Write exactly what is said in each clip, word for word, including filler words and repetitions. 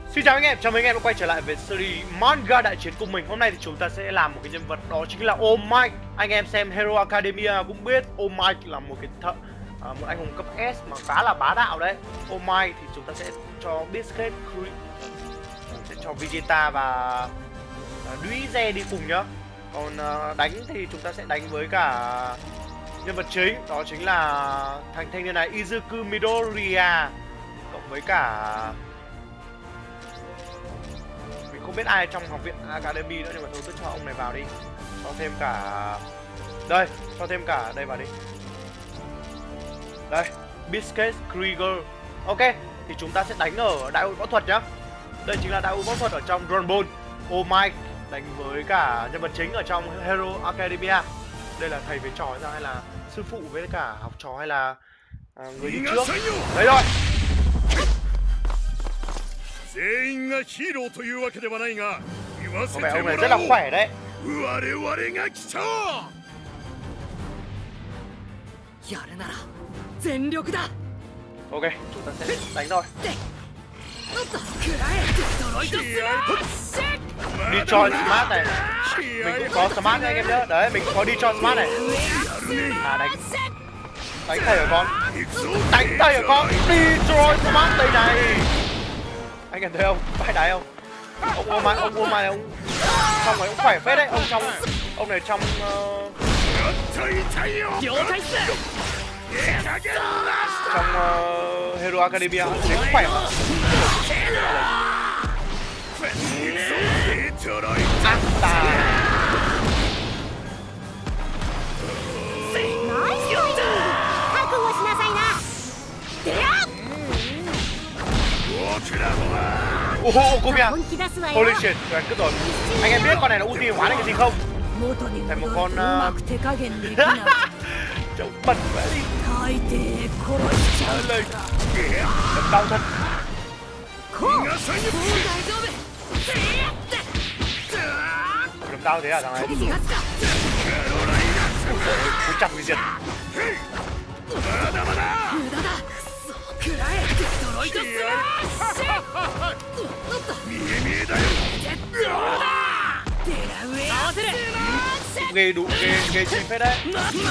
Xin chào anh em, chào mừng anh em đã quay trở lại với series manga đại chiến cùng mình. Hôm nay thì chúng ta sẽ làm một cái nhân vật, đó chính là All Might. Anh em xem Hero Academia cũng biết All Might là một cái thợ, à, một anh hùng cấp S mà khá là bá đạo đấy. All Might thì chúng ta sẽ cho Biscuit, sẽ cho Vegeta và uh, Duize đi cùng nhá. Còn uh, đánh thì chúng ta sẽ đánh với cả nhân vật chính, đó chính là thằng thanh niên này Izuku Midoriya, cộng với cả không biết ai trong học viện Academy nữa, nhưng mà thôi cứ cho ông này vào đi. Cho thêm cả đây, cho thêm cả đây vào đi. Đây, Biscuit Krieger. Ok, thì chúng ta sẽ đánh ở đại hội võ thuật nhá. Đây chính là đại hội võ thuật ở trong Dragon Ball. All Might đánh với cả nhân vật chính ở trong Hero Academia. Đây là thầy với trò hay là sư phụ với cả học trò hay là à, người đi trước. Đấy rồi. Có vẻ ông này rất là khỏe đấy. Ok, chúng ta sẽ đánh rồi. Đi cho Smart này. Mình cũng có Smart nha anh em nhớ. Đấy, mình cũng có đi cho Smart này. À đánh Đánh thầy ở con. Đánh thầy ở con. Đi cho Smart đây này. Anh em thấy không? Phải đáy không? Ông ôm mai, ông ôm mai ông trong này ông khỏe phết đấy, ông trong ông này trong uh, trong uh, Hero Academia thì cũng khỏe mà. Asta. Ồ, oh, cô kìa. Holy shit, rồi cứ rồi. Anh em biết con này nó ulti hóa cái gì không? Phải một con uh... trông bẩn vậy đi. Lên. Đâm đau thật. Đâm đau thế à thằng này? Cú chặt hủy diệt. Ghê đủ, ghê, ghê chi phết đấy.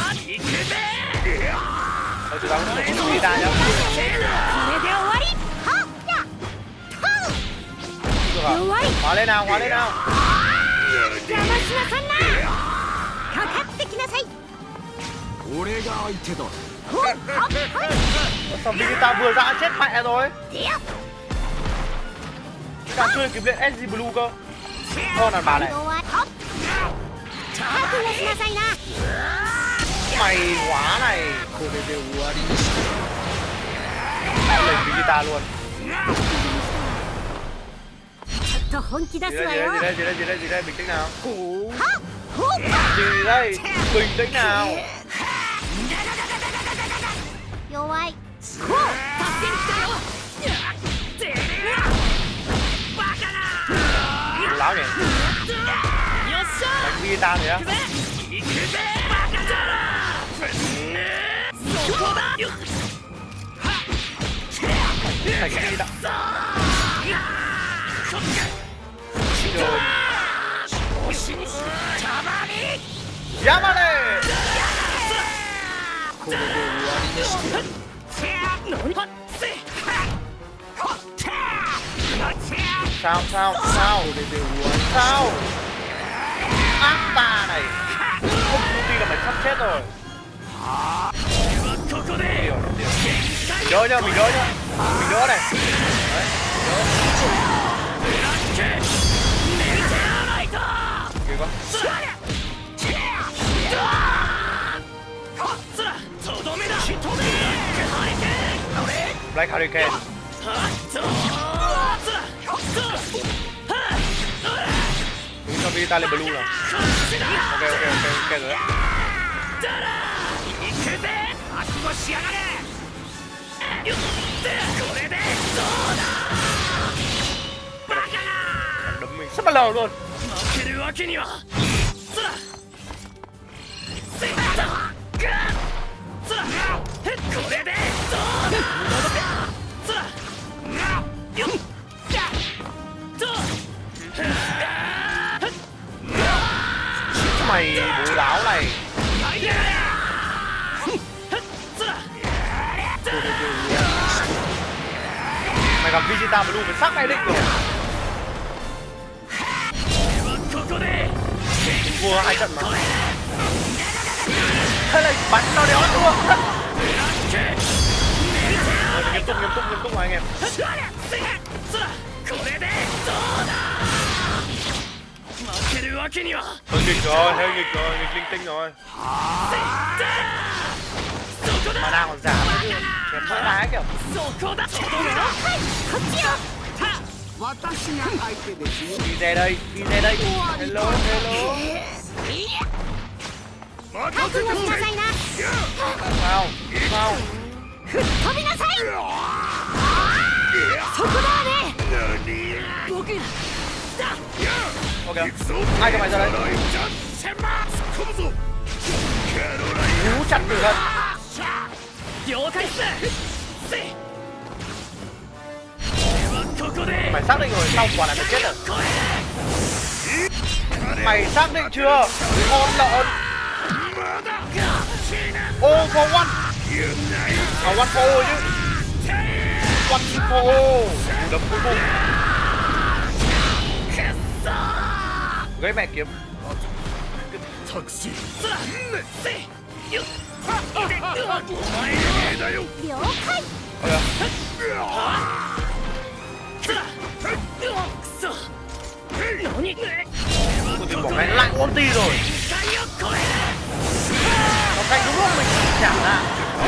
Thôi chúng ta cũng phải đi ra nhá. Được à? Hóa lên nào, hóa lên nào. Sao Vegeta vừa ra chết mẹ rồi. Ta chưa kịp lên ét giê Blue cơ. Thôi đàn bà này. Mày quá này. Tao lên Vegeta luôn. Gì đây, gì đây, gì đây, gì đây, gì đây, bình tĩnh nào. Gì đây, bình tĩnh nào. Láo nhỉ. Đánh Vegeta rồi á. Thành Vegeta. Rồi. Yamane. Sao sao sao sao Asta này không ulti là mày sắp chết rồi. Mình đỡ nhá, mình đỡ nhá, mình đỡ này. Đấy, đỡ. Ghê quá. Black Hurricane. Đúng cho Vegeta lên Blue rồi. Ok ok ok ok rồi đấy. Đấm mình sắp bắt đầu luôn. Mày gặp Vegeta Blue mày xác này định rồi. Vua hai trận mà. Thế là bắn nó đéo thua. Nghiêm túc nghiêm túc nghiêm túc mà anh em. Hơi nghịch rồi, hơi nghịch rồi, nghịch linh tinh rồi. Mà đang còn giảm chứ, chém vỡ đá kiểu. Đi ra đây, đi ra đây. Hello, hello. Sao, sao? Ok, ai cho mày ra đây? Cú chặt từ gần. Mày xác định rồi, xong quả là mày chết rồi. Mày xác định chưa? Con lợn. Ô, có one. À, one for all chứ. One for all. Đập cuối cùng. Gây mẹ kiếm. Ôi, bỏ mày lại ulti rồi. Nó cạnh đúng lúc mình chạm ra.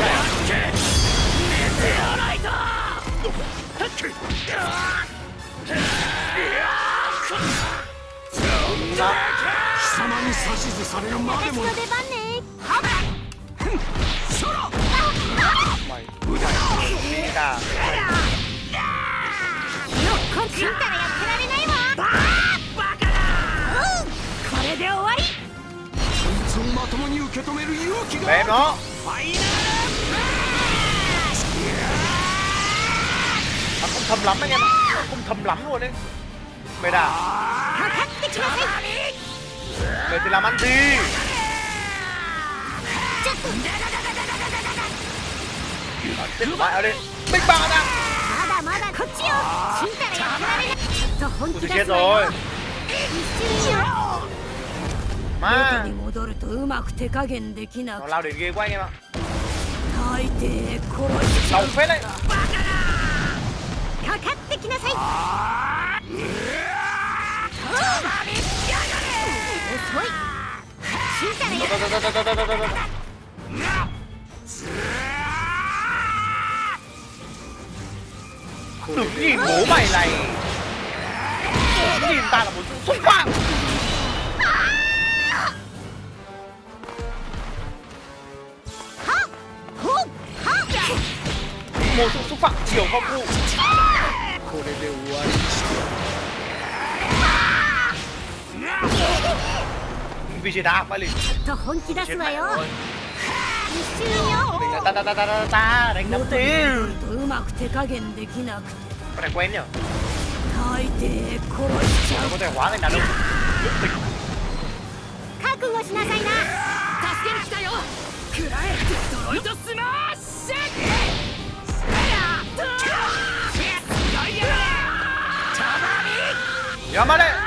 Mày đi cả. Bém nó. Nó không thầm lắm anh em ạ. Nó không thầm lắm luôn đấy. Mày đã. Mày thì làm ăn gì? Chết lại ở đây. Big Bang đang. Ui thì chết rồi. Mà nó lao đến ghê quá anh em ạ. Đau phết đấy. Đừng nhìn bố mày này. Đừng nhìn ta là một sự xúc phạm. Một sự xúc phạm chiều không cụ. Vegeta phải liền. Chết mẹ rồi. Mình là ta ta ta ta ta ta đánh nắm tiền. Con này quen nhở? Nó có thể hóa thành đàn ông nước tình. Nhớ mắt đấy.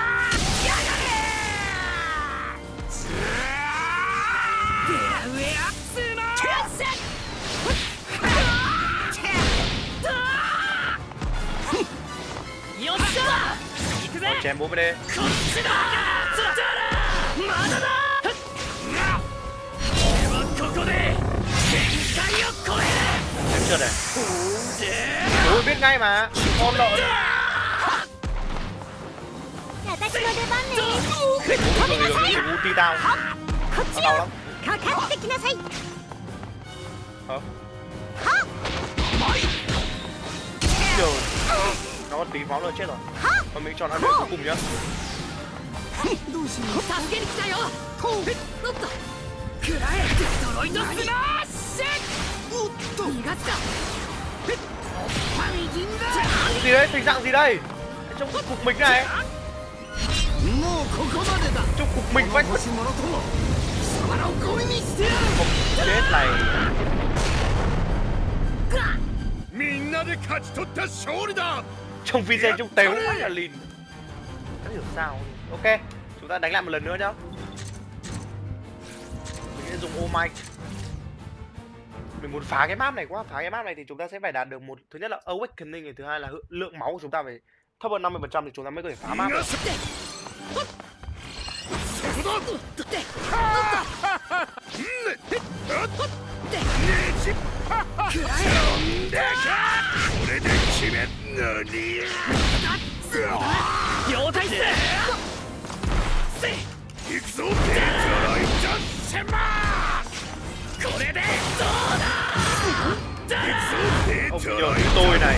Chém bố bên đây. Chém chưa này. Ôi biết ngay mà. Con lợn. Định bố rồi rồi thì ulti tao. Nó đau lắm. Hả? Trời. Nó có tí máu nữa chết rồi. Mà mình chọn ăn cuối cùng nhá. Gì đấy? Tình trạng gì đây? Trong cục mình này. Trong cục mình quanh. Chết này. Trong video trông téo quá là lìn. Không hiểu sao. Ok, chúng ta đánh lại một lần nữa nhá. Mình sẽ dùng Oh My. Mình muốn phá cái map này quá. Phá cái map này thì chúng ta sẽ phải đạt được một, thứ nhất là Awakening, thứ hai là lượng máu của chúng ta phải thấp hơn năm mươi phần trăm thì chúng ta mới có thể phá map được. Ông nhờ như tôi này.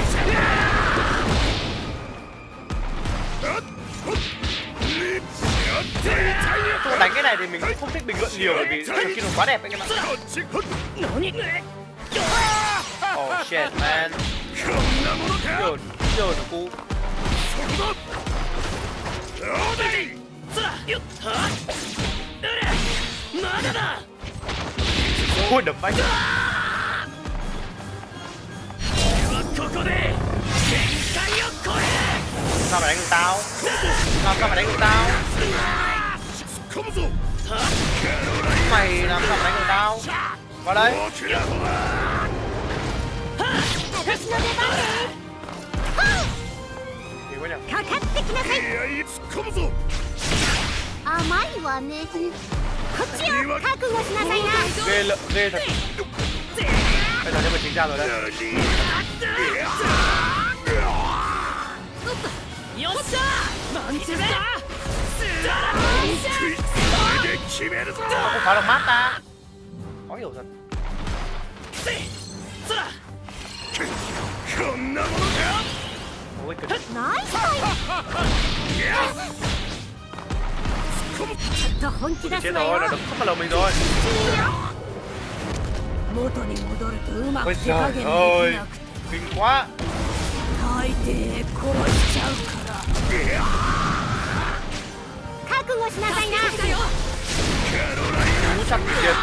Tôi đánh cái này thì mình cũng không thích bình luận nhiều bởi vì skin nó quá đẹp anh em ạ. Oh shit man. Nhờ, nhờ nó cú. Ôi đập bánh. Sao mày đánh được tao? Làm sao mày đánh được tao? Mày làm sao mày đánh được tao? Vào đây. Gì quá nhỉ? Ghê lợ, ghê thật. Bây giờ nhân vật chính ra rồi đây. Sao không phá được mát ta? Khó hiểu thật. Ôi cực. Chết rồi, nó đập không vào đầu mình rồi. Ôi trời ơi, kinh quá. Cú săn diệt.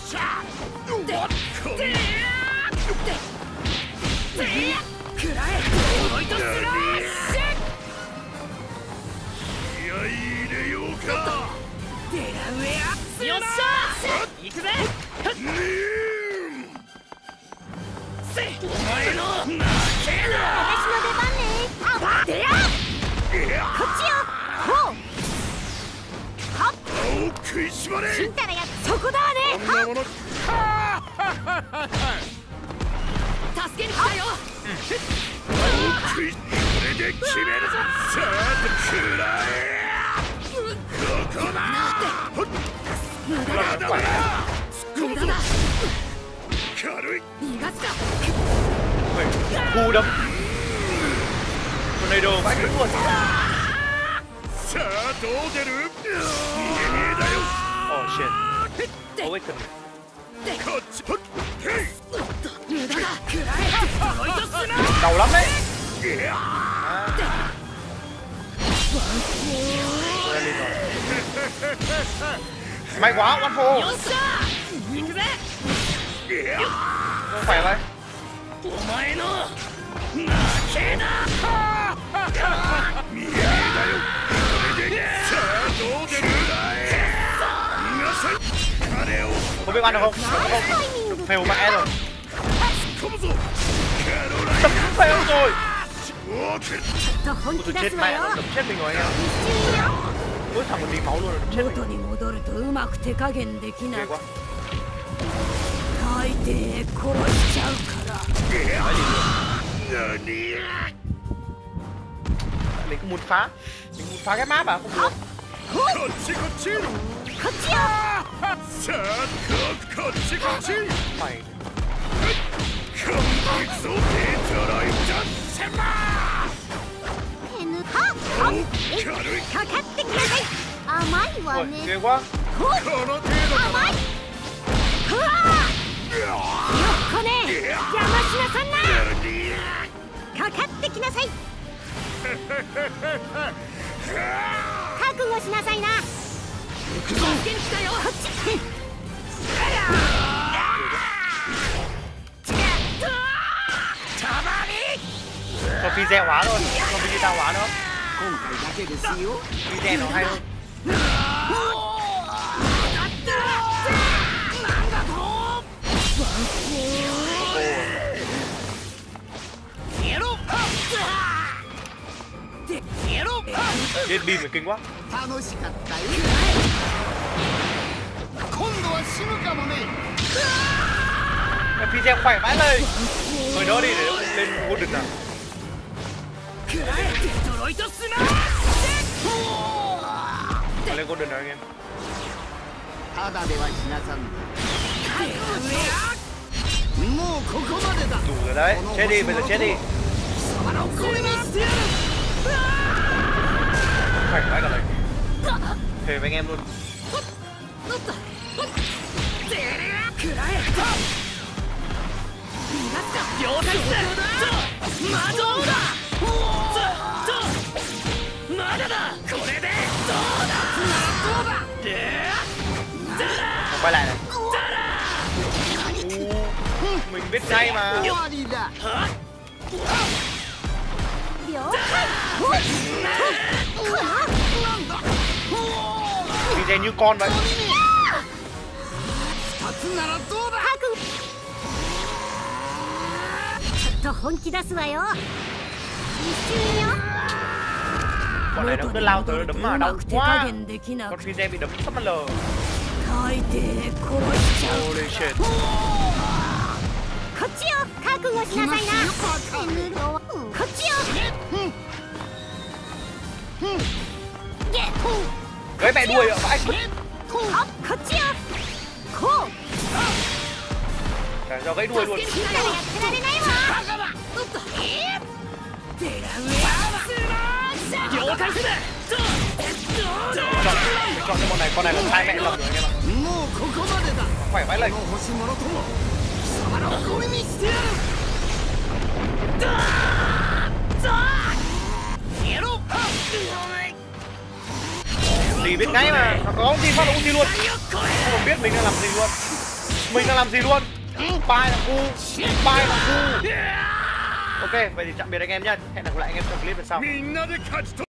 Cú đấm. Tornado vãi cứng luôn. Oh shit. Awaken. Đau lắm đấy. À. Lên rồi. May quá, one for. Không phải vậy. Không biết ăn được không? Không. Fail mẹ rồi. Đập fail rồi. Ôi tôi chết mẹ, nó đập chết mình rồi anh em. Mỗi thằng một tí máu luôn rồi, đập chết mình. Ghê quá. Mình cũng muốn phá. Mình muốn phá cái map à? Không được. Mày. Ôi, ghê quá. Cho video hóa thôi, cho video hóa nữa. 今回だけですよ Video nó hay hơn. 電ビームkinh quá. 楽しかったよ今度は死ぬかもね Cái video khỏe vãi lời. Rồi đó đi để lên Golden nào. デトロイトスマッシ Lên Golden nào anh em. ただでは死なさんもうここまでだ Đủ rồi đấy, chết đi, bây giờ chết đi. Khỏe vãi cả lời. Thề với anh em luôn. まだだこれでどうだどうだ Quay lại này. Mình biết ngay mà. Video như con vậy. ちょっと本気出すわよ。一瞬よ。 Bọn này nó cứ lao tới đấm mà đau quá. Con video bị đấm sắp mất lờ. Holy shit. こっちよ。覚悟しなさいな。こっちよ。 Gãy mẹ đuôi ạ vãi. こっちよ。こう。 Để cho gãy đuôi luôn. やってられないわ。 Chọn, mình chọn cho con này, con này là hai mẹ lầm rồi anh em ạ. Khỏe vãi lệnh. Thì biết ngay mà, nó có ulti phát là ulti luôn. Không còn biết mình đang làm gì luôn. Mình đang làm gì luôn. Bye là cu, bye là cu. Ok, vậy thì tạm biệt anh em nhá. Hẹn gặp lại anh em trong clip lần sau.